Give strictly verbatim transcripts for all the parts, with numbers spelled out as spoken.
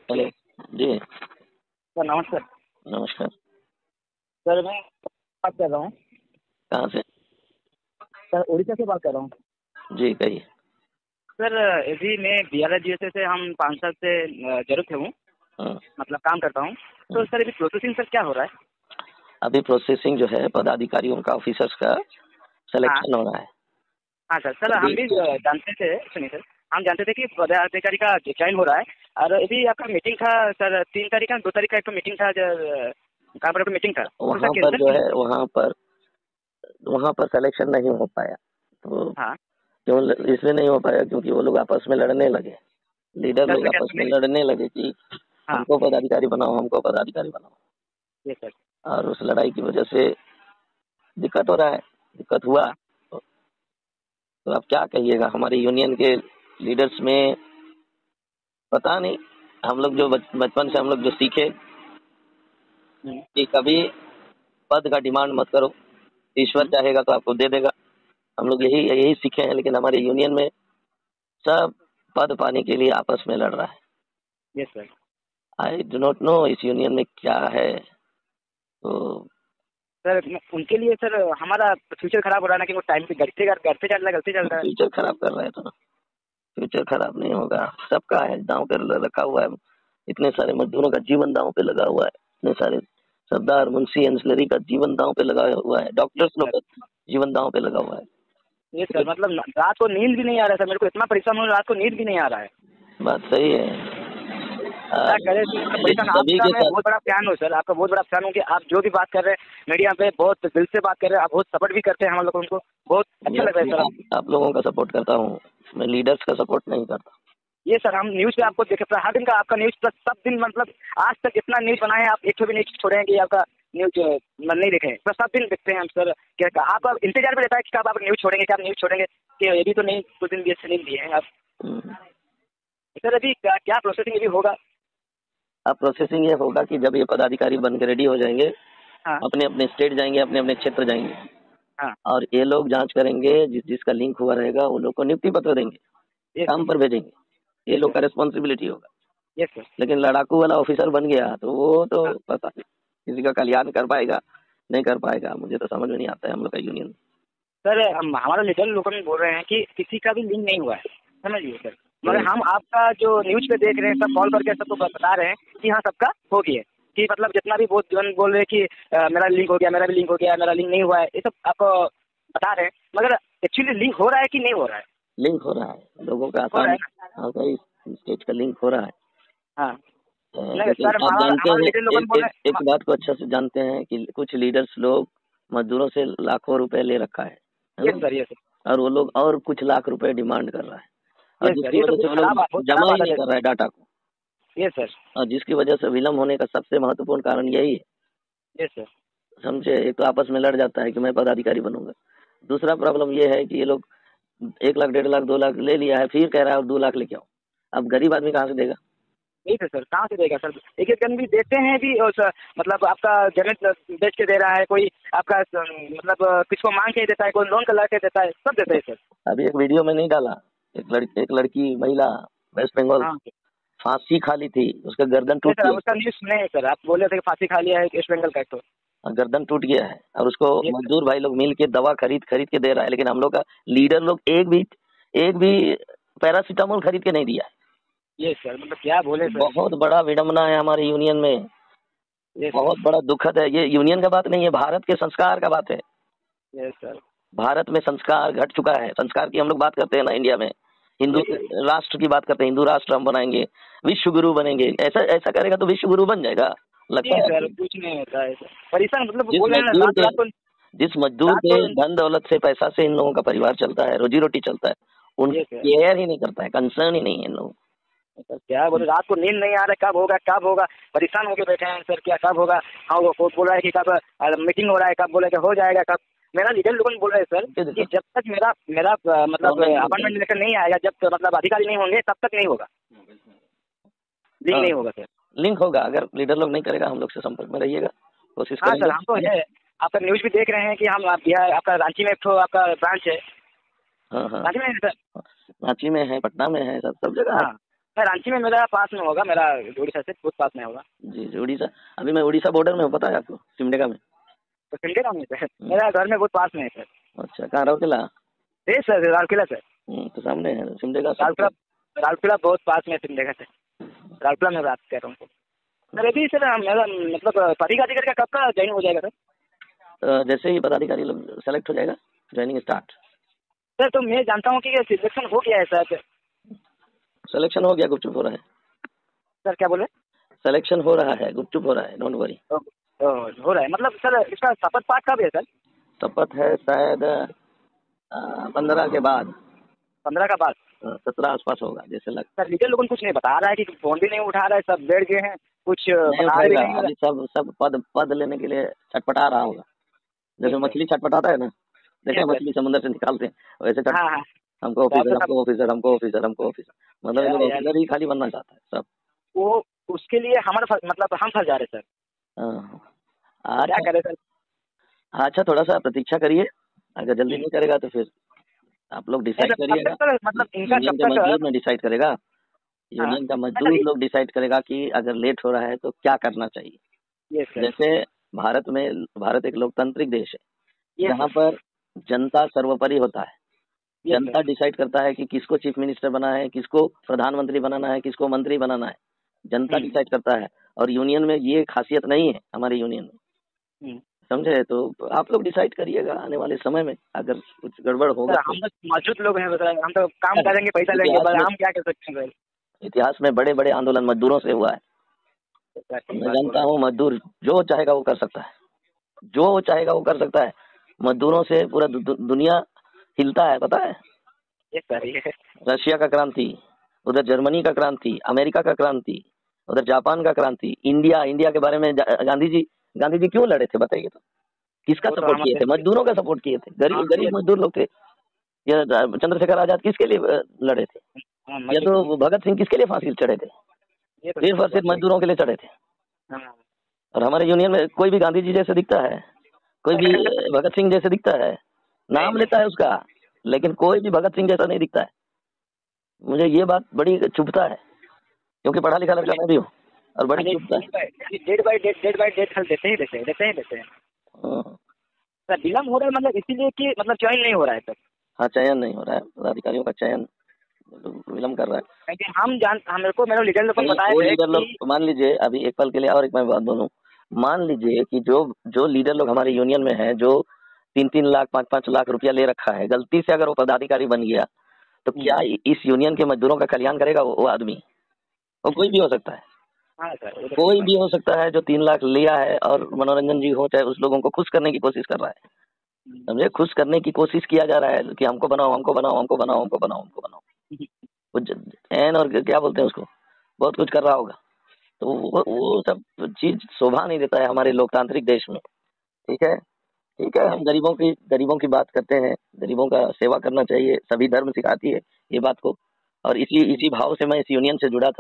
Hello. जी। Sir नमस्कार। नमस्कार। Sir मैं बात कर रहा हूँ। कहाँ से? सर उड़ीसा से बात कर रहा हूँ। जी कहिए। सर अभी मैं B R G S A से हम पाँच साल से अ, जरूरत हूँ, हाँ, मतलब काम करता हूँ। तो हाँ। सर अभी प्रोसेसिंग सर क्या हो रहा है? अभी प्रोसेसिंग जो है पदाधिकारियों का, ऑफिसर्स का हाँ सिलेक्शन हो रहा है। हाँ सर सर हम अभी भी अ, जानते थे, सुनिए सर, हम जानते थे कि पदाधिकारी का चयन हो रहा है। और अभी आपका मीटिंग था सर, तीन तारीख का दो तारीख का एक तो मीटिंग था, कहाँ पर मीटिंग था, तो सर वहाँ पर कैंसिल जो क्यों? है वहाँ पर वहाँ पर सिलेक्शन नहीं हो पाया। तो हाँ। क्यों इसलिए नहीं हो पाया? क्योंकि वो लोग आपस में लड़ने लगे। लीडर सर लोग से क्या आपस में सुनिए। लड़ने लगे कि हाँ। हमको पदाधिकारी बनाओ, हमको पदाधिकारी बनाओ। ये सर। और उस लड़ाई की वजह से दिक्कत हो रहा है। दिक्कत हुआ। हाँ। तो, तो आप क्या कहिएगा? हमारी यूनियन के लीडर्स में पता नहीं, हम लोग जो बच- बचपन से हम लोग जो सीखे हम्म, कि कभी पद का डिमांड मत करो, ईश्वर हम्म, चाहेगा तो आपको दे देगा। हम लोग यही यही सीखे हैं, लेकिन हमारे यूनियन में सब पद पाने के लिए आपस में लड़ रहा है। ये sir. I do not know इस यूनियन में क्या है। तो सर म- उनके लिए सर हमारा फ्यूचर खराब हो रहा है ना, कि वो टाइम पे गलती कर गलती चल रहा है, गलती चल रहा है। फ्यूचर खराब कर रहे हैं। तो फ्यूचर खराब नहीं होगा, सबका है, दांव पे रखा हुआ है। इतने सारे मजदूरों का जीवन दांव पे लगा हुआ है। इतने सारे सरदार, मुंशी, एंसलरी का जीवन दांव पे लगा हुआ है। ये डॉक्टर्स लोग सर। का जीवन दांव पे लगा हुआ है। ये सर मतलब न- रात को नींद भी नहीं आ रहा है सर, मेरे को इतना परेशान हूँ, रात को नींद भी नहीं आ रहा है। बात सही है। क्या और करे सर, मतलब इस परेशान। सभी आपका के मैं साथ बहुत बड़ा फैन हूँ सर, आपका बहुत बड़ा फैन हूँ कि आप जो भी बात कर रहे हैं मीडिया पे बहुत दिल से बात कर रहे हैं, आप बहुत सपोर्ट भी करते हैं हम लोग उनको, बहुत अच्छा मैं, लग रहा है मैं सर आप। आप, आप लोगों का सपोर्ट करता हूँ। मैं लीडर्स का सपोर्ट नहीं करता। ये सर हम न्यूज़ पे आपको देखे हर दिन का आपका न्यूज़, सब दिन मतलब आज तक जितना न्यूज़ बनाए हैं आप, एक भी न्यूज़ छोड़े हैं कि आपका न्यूज़ मन नहीं देखे हैं, तो सब दिन देखते हैं हम सर। क्या आपका इंतजार भी रहता है कि कब आप न्यूज़ छोड़ेंगे, क्या आप न्यूज़ छोड़ेंगे, कि ये भी तो नहीं कुछ दिन भी नहीं दिए हैं आप। हम्म। सर अभी क्या क्या प्रोसेसिंग अभी होगा? अब प्रोसेसिंग ये होगा कि जब ये पदाधिकारी बन के रेडी हो जाएंगे, हाँ अपने अपने स्टेट जाएंगे, अपने अपने क्षेत्र जाएंगे, हाँ। और ये लोग जांच करेंगे। जिस जिसका लिंक हुआ रहेगा वो लोग को नियुक्ति पत्र देंगे, ये काम सर। पर भेजेंगे। ये ये लोग सर। का रिस्पॉन्सिबिलिटी होगा। ये सर। लेकिन लड़ाकू वाला ऑफिसर बन गया तो वो तो हाँ। पता नहीं किसी का कल्याण कर पाएगा नहीं कर पाएगा, मुझे तो समझ में नहीं आता है हम लोग का यूनियन। सर हम हमारा लीडर लोग बोल रहे हैं कि किसी का भी लिंक नहीं हुआ है, समझिए सर। मगर हम्म, हम आपका जो न्यूज़ पे देख रहे हैं, सब कॉल करके सबको बता रहे हैं कि हाँ सबका हो गया है। कि मतलब जितना भी बहुत जन बोल रहे हैं कि अ, मेरा लिंक हो गया, मेरा भी लिंक हो गया, मेरा लिंक नहीं हुआ है, ये सब आपको बता रहे हैं। मगर एक्चुअली लिंक हो रहा है कि नहीं हो रहा है? लिंक हो रहा है लोगों का हो रहा आसाम। है ना? हाँ, कई स्टेट का लिंक हो रहा है। हाँ। अ, नहीं लेकिन सर, आप हमारा जानते हमारे हैं, लीडर लोग एक बोल एक रहे एक हैं। बात को अच्छे से जानते हैं कि कुछ लीडर्स लोग मजदूरों से लाखों रुपए ले रखा है है ये ना? सर। ये सर। और वो लोग और कुछ लाख रुपए डिमांड कर रहा है, और ये सर। जिसकी ये तो वजह से बहुत वो लोग खराब बहुत जमा खराब ही आदत नहीं है कर सर। रहा है डाटा को। ये सर। और जिसकी वजह से विलम्ब होने का सबसे महत्वपूर्ण कारण यही है। ये सर। समझे? एक तो आपस में लड़ जाता है कि मैं पदाधिकारी बनूंगा। दूसरा प्रॉब्लम ये है कि ये लोग एक लाख डेढ़ लाख दो लाख ले लिया है, फिर कह रहा है और दो लाख लेके आओ। अब गरीब आदमी कहाँ से देगा? नहीं थे सर, कहाँ से देगा सर? एक एक गन भी देते हैं भी, और सर मतलब आपका जमीन बेच के दे रहा है कोई, आपका स- मतलब किसको मांग के देता है, कोई लोन का ला के देता है, सब देता है सर। अभी एक वीडियो में नहीं डाला, एक लड़की एक लड़की महिला वेस्ट बंगाल हाँ। फांसी खा ली थी, उसका गर्दन नहीं टूट सर, गया। उसका न्यूज़ सुने हैं सर, आप बोले थे कि फांसी खा लिया है वेस्ट बंगाल का, एक तो गर्दन टूट गया है और उसको ये सर। मजदूर भाई लोग मिल के दवा खरीद खरीद के दे रहा है, लेकिन हम लोग का लीडर लोग एक भी एक भी पैरासीटामोल खरीद के नहीं दिया है। ये सर मतलब क्या बोले सर। बहुत बड़ा विडम्बना है हमारे यूनियन में। ये सर। बहुत बड़ा दुखद है। ये यूनियन का बात नहीं है, भारत के संस्कार का बात है। ये सर। भारत में संस्कार घट चुका है। संस्कार की हम लोग बात करते हैं ना इंडिया में, हिंदू ये सर। राष्ट्र की बात करते हैं, हिंदू राष्ट्र हम बनाएंगे, विश्व गुरु बनेंगे। ऐसा ऐसा करेगा तो विश्व गुरु बन जाएगा, लगता नहीं है सर, आपको? कुछ नहीं होता है सर, परेशान मतलब जिस बोल रहे हैं ना, मजदूर रात के रात को जिस मजदूर रात के को धन दौलत से, पैसा से इन लोगों का परिवार चलता है, रोजी रोटी चलता है, उन ये सर। केयर ही नहीं करता है, कंसर्न ही नहीं है इन लोगों सर क्या बोले, को। रात को नींद नहीं आ रहा है, कब होगा कब होगा, परेशान होके बैठे हैं सर, क्या कब होगा। हाँ वो वो बोल रहा है कि कब मीटिंग हो रहा है, कब बोले कि हो जाएगा कब। मेरा लीडर लोगों बोल रहे हैं सर ये कि देखो, जब तक मेरा मेरा अ, मतलब गवर्नमेंट में अपॉइंटमेंट लेकर नहीं आएगा, जब तक मतलब अधिकारी नहीं होंगे तब तक नहीं होगा, लिंक हाँ, नहीं होगा सर। लिंक होगा। अगर लीडर लोग नहीं करेगा, हम लोग से संपर्क में रहिएगा, कोशिश हाँ करेंगे, सर, हमको है ना? है। आपका न्यूज़ भी देख रहे हैं कि हम आप बिहार आपका रांची में एक ठो आपका ब्रांच है, हाँ हाँ, रांची में है सर। रांची में है, पटना में है, सब सब जगह है। हाँ मैं रांची में, मेरा पास में होगा, मेरा उड़ीसा से बहुत पास में होगा। जी जी, उड़ीसा। अभी मैं उड़ीसा बॉर्डर में हूँ, पता है आपको, सिमडेगा में। तो सिमडेगा में सर, हम्म, मेरा घर में बहुत पास में है सर। अच्छा, कहाँ, राउरकेला? जी सर, राउरकेला सर। हम्म, तो सामने है सिमडेगा सब राउरकेला, तो। राउरकेला बहुत पास में है सिमडेगा से। राउरकेला में बात कर रहा हूँ सर। अभी सर मेरा मतलब पदाधिकारी का कब का ज्वाइन हो जाएगा सर? अ, जैसे ही पदाधिकारी लोग सेलेक्ट हो जाएगा, ज्वाइनिंग स्टार्ट। सर तो मैं जानता हूँ कि सिलेक्शन हो गया है सर। सिलेक्शन हो गया, गुपचुप हो रहा है। सर क्या बोले? सिलेक्शन हो रहा है, गुपचुप हो रहा है, डोंट वरी। ओ, ओ, हो रहा है मतलब सर, इसका शपथ पाठ कब है सर? शपथ है शायद पंद्रह के बाद, पंद्रह का बाद। सत्रह आसपास होगा जैसे लगता सर लीडर लोगों कुछ नहीं बता रहा है कि फोन भी नहीं उठा रहा है, सब बैठ गए हैं, कुछ है। नहीं बता भी उठाएगा, नहीं रहा। अभी सब सब पद पद लेने के लिए छटपटा रहा होगा। जैसे यस सर। मछली छटपटाता है ना, देखे यस सर। मछली समुद्र से निकालते हैं, वैसे छट हाँ हाँ। हमको तो आपका ऑफिसर, सब हमको ऑफिसर, हमको ऑफिसर, हमको ऑफिसर, मतलब ये यार लोग यार ऑफिसर ही खाली बनना चाहता है सब। वो उसके लिए हमारा फंस- मतलब हम फंस जा रहे हैं सर। हाँ। तो क्या अच्छा, करें सर? अच्छा, थोड़ा सा प्रतीक्षा करिए, अगर जल्दी हम्म। नहीं करेगा तो फिर आप लोग नहीं डिसाइड सर, कब तक करिएगा। सर मतलब इनका यूनियन कब के तक? मजदूर में डिसाइड करेगा, हाँ यूनियन का सर। मजदूर लोग डिसाइड करेगा कि अगर लेट हो रहा है तो क्या करना चाहिए। Yes sir. जैसे भारत में, भारत एक लोकतांत्रिक देश है, यस जहाँ सर। पर जनता सर्वोपरि होता है। Yes sir. जनता डिसाइड करता है कि किसको चीफ मिनिस्टर बनाना है, किसको प्रधानमंत्री बनाना है, किसको मंत्री बनाना है, जनता हम्म। डिसाइड करता है। और यूनियन में ये खासियत नहीं है हमारे यूनियन में, हम्म। समझे? तो आप लोग डिसाइड करिएगा आने वाले समय में, अगर कुछ गड़बड़ होगा सर तो। हम बस मौजूद लोग हैं, बताए हम तो काम करेंगे, पैसा लेंगे, इतिहास बस में, हम क्या कर सकते हैं सर? इतिहास में बड़े बड़े आंदोलन मजदूरों से हुआ है। तो सर ठीक मैं बात बोल जानता रहे हूँ, मजदूर जो चाहेगा वो कर सकता है, जो वो चाहेगा वो कर सकता है। मजदूरों से पूरा दु, दु, दुनिया हिलता है, पता है? हैं। यस सर ये। रशिया का क्रांति, उधर जर्मनी का क्रांति, अमेरिका का क्रांति, उधर जापान का क्रांति, इंडिया, इंडिया के बारे में जा- गांधी जी, गांधी जी क्यों लड़े थे बताइए तो? किसका वो तो सपोर्ट किए हमारे थे? देश के। मजदूरों का सपोर्ट किए थे। हाँ गरीब ये। गरीब मजदूर लोग थे। ये चंद्रशेखर आजाद किसके लिए अ, लड़े थे? हाँ या मजदूर। तो भगत सिंह किसके लिए फांसी चढ़े थे? ये तो सिर्फ सही और बात सिर्फ बोल। मजदूरों के लिए चढ़े थे। हाँ। और हमारे यूनियन में कोई भी गांधी जी जैसे दिखता है, कोई भी अ, भगत सिंह जैसे दिखता है, नहीं नाम नहीं। लेता है उसका, लेकिन कोई भी भगत सिंह जैसा नहीं दिखता है। मुझे ये बात बड़ी चुभता है, क्योंकि पढ़ा लिखा लड़का मैं भी हूँ, और बड़ी चुभता है। Date by date, date by date हल देते ही देते हैं, देते ही देते हैं। हाँ सर विलम्ब हो रहा है मतलब इसीलिए कि मतलब ज्वाइन नहीं हो रहा है सर। हाँ, चयन नहीं हो रहा है, पदाधिकारियों का चयन विलम्ब कर रहा है। क्योंकि हम जान हम मेरे को मेरे लीडर लोग ने नहीं, बताए वो थे लीडर लोग, कि। मान लीजिए अभी एक पल के लिए और एक मैं बात बोलूं, मान लीजिए कि जो जो लीडर लोग हमारे यूनियन में हैं, जो तीन तीन लाख पाँच पाँच लाख रुपया ले रखा है, गलती से अगर वो पदाधिकारी बन गया तो क्या हम्म। इस यूनियन के मजदूरों का कल्याण करेगा वो, वो आदमी? वो कोई भी हो सकता है, हाँ सर वो तो ठीक कोई बात भी हो सकता है जो तीन लाख लिया है और मनोरंजन जी हो चाहे, उस लोगों को खुश करने की कोशिश कर रहा है। है। समझे? खुश करने की कोशिश किया जा रहा है कि हमको बनाओ, हमको बनाओ, हमको बनाओ, हमको बनाओ, हमको बनाओ। वो ज- एन और क्या बोलते हैं उसको, बहुत कुछ कर रहा होगा। तो वो, वो सब चीज शोभा नहीं देता है हमारे लोकतांत्रिक देश में। ठीक है, ठीक है, हम गरीबों की गरीबों की बात करते हैं, गरीबों का सेवा करना चाहिए, सभी धर्म सिखाती है ये बात को। और इसी इसी भाव से मैं इस यूनियन से जुड़ा था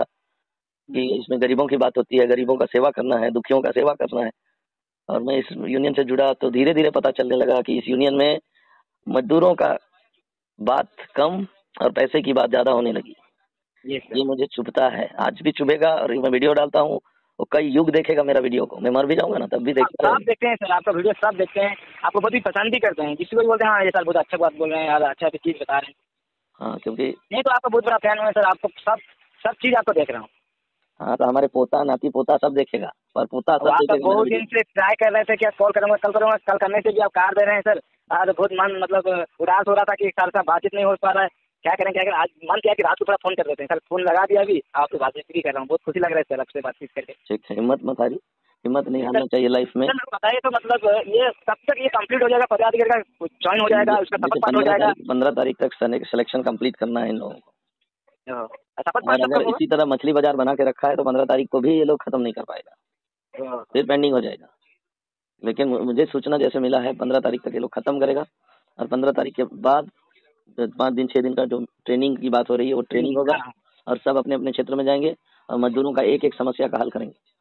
कि इसमें गरीबों की बात होती है, गरीबों का सेवा करना है, दुखियों का सेवा करना है। और मैं इस यूनियन से जुड़ा तो धीरे धीरे पता चलने लगा कि इस यूनियन में मजदूरों का बात कम और पैसे की बात ज्यादा होने लगी। ये ये सर। मुझे चुभता है, आज भी चुभेगा। और मैं वीडियो डालता हूँ, वो कई युग देखेगा मेरा वीडियो को, मैं मर भी जाऊंगा ना तब भी हाँ देखता सब रहेगा। देखते हैं सर, आपका वीडियो सब देखते हैं, आपको बहुत ही पसंद भी करते हैं, किसी को भी बोलते हैं हाँ ये सर बहुत अच्छा बात बोल रहे हैं यार, अच्छा चीज बता रहे हैं। हाँ, क्योंकि नहीं तो आपका बहुत बड़ा फैन हूँ सर, आपको सब सब चीज आपको देख रहा हूँ। हाँ, तो हमारे पोता नाती पोता सब देखेगा, और पोता अब सब आपका देखेगा मेरा बहुत वीडियो। दिन से ट्राई कर रहे थे कि आप कॉल करूँगा कल करूँगा, कल करने से भी आप कार दे रहे हैं सर। आज बहुत मन मतलब उदास हो रहा था कि एक साल से बातचीत नहीं हो पा रहा है, क्या करें क्या करें, आज मन किया कि रात को थोड़ा फोन कर देते हैं सर, फोन लगा दिया अभी आपसे बातचीत भी कर रहा हूँ, बहुत खुशी लग रहा है सर आपसे बातचीत करके। ठीक है, हिम्मत मत हारी, हिम्मत नहीं सर हारना चाहिए लाइफ में। सर मेरे को बताइए तो मतलब ये कब तक ये कंप्लीट हो जाएगा, पदाधिकारी का ज्वाइन हो जाएगा, मुझे उसका मुझे शपथ पाठ हो पंद्रह जाएगा? तारीख पंद्रह तारीख तक सिलेक्शन कंप्लीट करना है इन लोगों को। हाँ, शपथ पाठ और कब अगर कब होगा? इसी तरह मछली बाजार बना के रखा है तो पंद्रह तारीख को भी ये लोग खत्म नहीं कर पाएगा, हाँ। फिर पेंडिंग हो जाएगा। लेकिन मु- मुझे सूचना जैसे मिला है पंद्रह तारीख तक ये लोग खत्म करेगा। और पंद्रह तारीख के बाद पाँच दिन छह दिन का जो ट्रेनिंग की बात हो रही है वो ट्रेनिंग होगा, हाँ। और सब अपने अपने क्षेत्र में जाएंगे और मजदूरों का एक एक समस्या का हल करेंगे।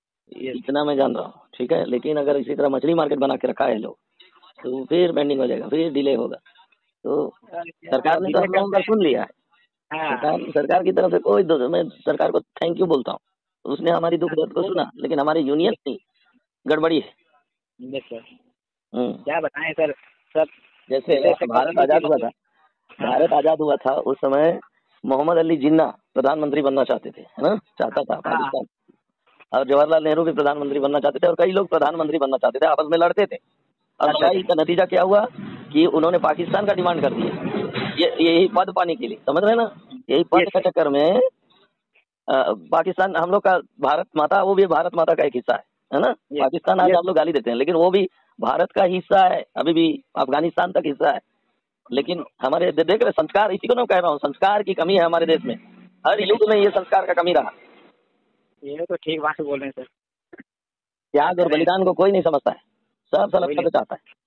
ये इतना मैं जान रहा हूँ, ठीक है। लेकिन अगर इसी तरह मछली मार्केट बना के रखा है लोग तो फिर पेंडिंग हो जाएगा, फिर डिले होगा। तो यार क्या सरकार ने तो डिले हम लोगों करते का हैं। सुन लिया है, हाँ सरकार सरकार की तरफ से कोई दो, मैं सरकार को थैंक यू बोलता हूँ, उसने हमारी दुख दर्द को वो सुना, लेकिन हमारे यूनियन की गड़बड़ी है। यस सर, हम्म। क्या बताएं सर, सब जैसे ऐसे ऐसे भारत करते हैं कि आजाद हुआ था, मतलब हाँ भारत आजाद हुआ था उस समय मोहम्मद अली जिन्ना प्रधानमंत्री बनना चाहते थे, है ना, चाहता था हाँ पाकिस्तान, और जवाहरलाल नेहरू भी प्रधानमंत्री बनना चाहते थे, और कई लोग प्रधानमंत्री बनना चाहते थे, आपस में लड़ते थे। और करते लड़ाई थे। का नतीजा क्या हुआ कि उन्होंने पाकिस्तान का डिमांड कर दिया, ये यही पद पाने के लिए, समझ रहे हैं ना, यही पद यस के सर, चक्कर में अ, पाकिस्तान हम लोग का, भारत माता वो भी भारत माता का एक हिस्सा है है ना। यस पाकिस्तान आज यस हम लोग गाली देते हैं, लेकिन वो भी भारत का हिस्सा है, अभी भी अफगानिस्तान तक हिस्सा है। लेकिन हमारे दे- देख रहे संस्कार, इसी को मैं कह रहा हूँ, संस्कार की कमी है हमारे देश में, हर युग में ये संस्कार का कमी रहा। ये तो ठीक बात बोल रहे हैं सर, क्या त्याग और करें, बलिदान को कोई नहीं समझता है, सब कोई सलटना नहीं। को चाहता है।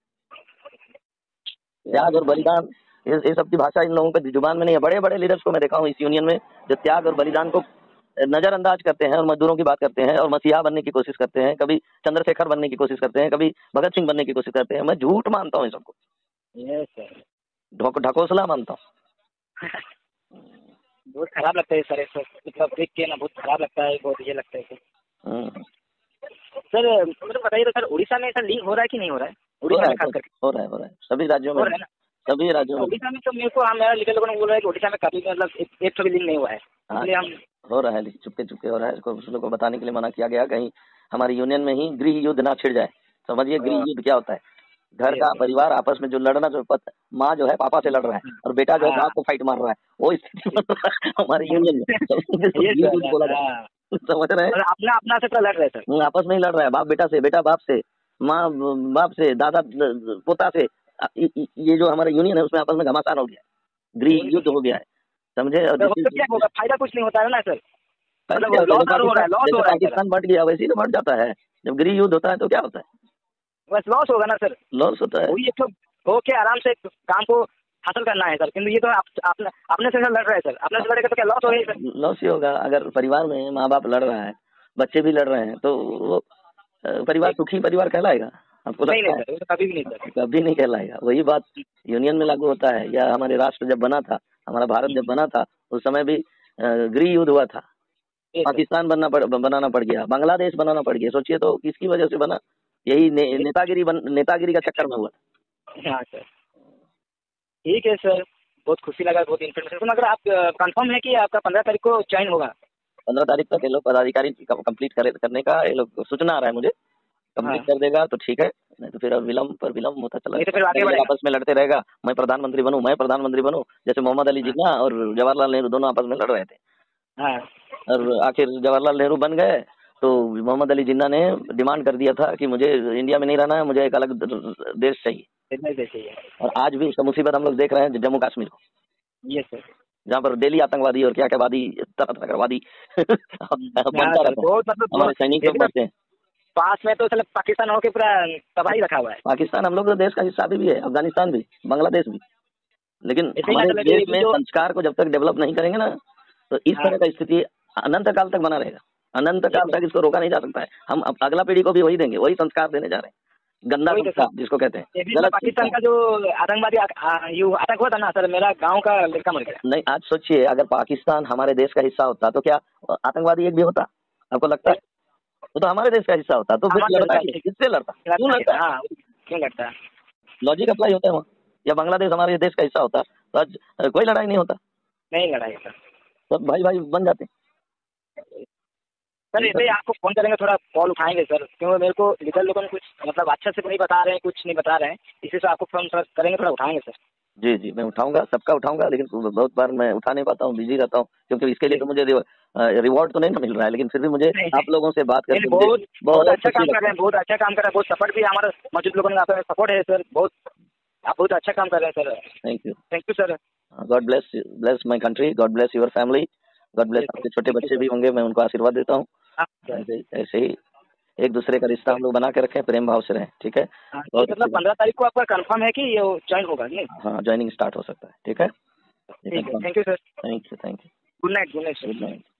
क्या त्याग और बताएं। बलिदान, ये ये सब की भाषा इन लोगों के जुबान में नहीं है। बड़े बड़े लीडर्स को मैं देखा हूँ इस यूनियन में, जो त्याग और बलिदान को नजरअंदाज करते हैं और मजदूरों की बात करते हैं और मसीहा बनने की कोशिश करते हैं, कभी चंद्रशेखर बनने की कोशिश करते हैं, कभी भगत सिंह बनने की कोशिश करते हैं। मैं झूठ मानता हूँ इन सबको, यस सर, ढोक- ढकोसला मानता बहुत खराब लगता है सर, ऐसा मतलब देख के ना बहुत खराब लगता है, बहुत ये लगता है सर। हूँ। सर मतलब बताइए तो सर, उड़ीसा में ऐसा लिंक हो रहा है कि नहीं हो रहा है, हो उड़ीसा रहा में है, खास हो करके हो रहा है, हो रहा है, सभी राज्यों में हो हो रहा है रहा ना। है, सभी राज्यों तो में। उड़ीसा में तो मेरे को, हाँ मेरा लीडर लोगों ने बोल रहा है कि उड़ीसा में कभी भी मतलब एक एक तो भी लिंक नहीं हुआ है, हाँ, इसलिए हम हो रहा है, लेकिन चुपके चुपके हो रहा है, इसको उस लोग को बताने के लिए मना किया गया, कहीं हमारी यूनियन में ही गृह युद्ध ना छिड़ जाए। समझिए गृह अ, युद्ध क्या होता है, घर ये का सर, परिवार आपस में जो लड़ना, जो पत, माँ जो है पापा से लड़ रहा है और बेटा जो है हाँ बाप को फाइट मार रहा है, वो स्थिति बन रहा है हमारे यूनियन में, तो इसको ये गृह सर, युद्ध बोला जाता हाँ है। समझ रहे हैं, मतलब अपना अपना से पूरा लड़ रहे हैं सर। वो आपस में ही लड़ रहा है, बाप बेटा से, बेटा बाप से, माँ बाप से, दादा पोता से। अ, इ- इ- ये जो हमारा यूनियन है उसमें आपस में घमासान हो गया है, गृह यही युद्ध तो हो गया है, समझे। और सर, उससे क्या जिस होगा, फायदा कुछ नहीं होता है ना सर, फायदा क्या मतलब होता है, लॉस जब और हो रहा पाकिस्तान, है, लॉस जैसे हो रहा है सर, पाकिस्तान बढ़ गया वैसे ही तो बढ़ जाता है। जब गृह युद्ध होता है तो क्या होता है, बस लॉस होगा ना सर। लॉस होता है। वही एक तो हो के आराम से काम को हासिल करना है सर, किंतु ये तो आप अपने अपने से लड़ रहे हैं सर, अपने से लड़ेगा तो क्या लॉस हो गई सर। लॉस ही होगा, अगर परिवार में माँ बाप लड़ रहा है, बच्चे भी लड़ रहे हैं, तो वो अ, परिवार एक सुखी परिवार कहलाएगा, आपको नहीं नहीं लगता है? सर, वो तो कभी भी नहीं सर। कभी नहीं कहलाएगा। वही बात यूनियन में लागू होता है, या हमारे राष्ट्र जब बना था, हमारा भारत जब बना था, उस समय भी अ, गृह युद्ध हुआ था, ये सर, पाकिस्तान बनना पड़, बनाना पड़ गया, बांग्लादेश बनाना पड़ गया। सोचिए तो किसकी वजह से बना, यही ने, नेतागिरी बन, नेतागिरी का चक्कर में हुआ। हाँ सर, ठीक है सर, बहुत खुशी लगा, बहुत इन्फॉर्मेशन। मगर आप कंफर्म है कि आपका पंद्रह तारीख को ज्वाइन होगा? पंद्रह तारीख तक ये लोग पदाधिकारी कंप्लीट करे करने का, ये लोग सूचना आ रहा है मुझे, हाँ, कंप्लीट कर देगा तो ठीक है, नहीं तो फिर अब विलम्ब पर विलम्ब होता चला नहीं तो जाएगा। फिर आगे ये लोग बढ़ेगा। आपस में लड़ते रहेगा, मैं प्रधानमंत्री बनूं, मैं प्रधानमंत्री बनूं, जैसे मोहम्मद अली हाँ जिन्ना और जवाहरलाल नेहरू दोनों आपस में लड़ रहे थे, हाँ, और आखिर जवाहरलाल नेहरू बन गए, तो मोहम्मद अली जिन्ना ने डिमांड कर दिया था कि मुझे इंडिया में नहीं रहना है, मुझे एक अलग देश चाहिए। इतना ही चाहिए। और आज भी उसका मुसीबत हम लोग देख रहे हैं जम्मू कश्मीर को, ये सर, जहाँ पर डेली आतंकवादी और क्या क्या वादी, तरह तरह का वादी हाँ बनता सर, रहता है, बहुत मतलब हमारे बहुत, सैनिक ये लोग भी तो मरते हैं। पास में तो मतलब पाकिस्तान होके पूरा तबाही रखा हुआ है। पाकिस्तान हम लोग का देश का हिस्सा अभी भी है, अफगानिस्तान भी, बांग्लादेश भी, लेकिन ऐसे ही ना हमारे चले तो देश ये भी में जो संस्कार को जब तक डेवलप नहीं करेंगे ना, तो इस हाँ तरह का स्थिति अनंत काल तक बना रहेगा, अनंत ये काल तो तक इसको रोका नहीं जा सकता है। हम अब अगला पीढ़ी को भी वही देंगे, वही संस्कार देने जा रहे हैं, गंदा वही तो सर, संस्कार जिसको कहते हैं, ये भी तो गलत पाकिस्तान संस्कार। का जो आतंकवादी आ- आ- ये अटैक हुआ था ना सर, मेरा गांव का लड़का मर गया। नहीं, आज सोचिए अगर पाकिस्तान हमारे देश का हिस्सा होता तो क्या आतंकवादी एक भी होता, आपको लगता है? नहीं, वो तो हमारे देश का हिस्सा होता, तो फिर हमारा लड़ता लड़का क्यों, ठीक किससे लड़ता, क्यों लगता लड़ता है, है? हाँ क्यों लगता है। लॉजिक अप्लाई होता है वहाँ। या बांग्लादेश हमारे देश का हिस्सा होता तो आज अ, कोई लड़ाई नहीं होता, नहीं लड़ाई सर। सब भाई भाई बन जाते। सर ये ऐसे ही सब आपको फोन करेंगे, थोड़ा कॉल उठाएंगे सर, क्योंकि मेरे को लीडर लोगों ने कुछ मतलब अच्छे से नहीं बता रहे हैं, कुछ नहीं बता रहे हैं, इसी से आपको फोन सर करेंगे, थोड़ा उठाएंगे सर। जी जी, मैं उठाऊंगा, सबका उठाऊंगा, लेकिन बहुत बार मैं उठा नहीं पाता हूँ, बिजी रहता हूँ, क्योंकि इसके लिए जी तो मुझे रिवॉर्ड तो नहीं ना मिल रहा है, लेकिन फिर भी मुझे नहीं आप लोगों से बात नहीं, करके मुझे बहुत बहुत बहुत अच्छा खुशी काम कर लगता रहे है। हैं, बहुत अच्छा काम कर रहे हैं, बहुत सपोर्ट भी हमारे मौजूद लोगों ने आपका सपोर्ट है सर, बहुत आप बहुत अच्छा काम कर रहे हैं sir. Thank you, thank you sir. God bless, bless my country, God bless your family, God bless. आपके छोटे थैंक यू बच्चे सर। भी होंगे, मैं उनको आशीर्वाद देता हूँ। हाँ सर। ऐसे ऐसे ही एक दूसरे का रिश्ता हम लोग बना के रखें, प्रेम भाव से रहें, ठीक है। हाँ तो बहुत मतलब अच्छी बात। पंद्रह तारीख को आपका कंफर्म है कि ये ज्वाइन होगा नहीं? हाँ, ज्वाइनिंग स्टार्ट हो सकता है, ठीक है, ठीक है, thank you sir. Thank you, thank you, good night, good night good sir. Night.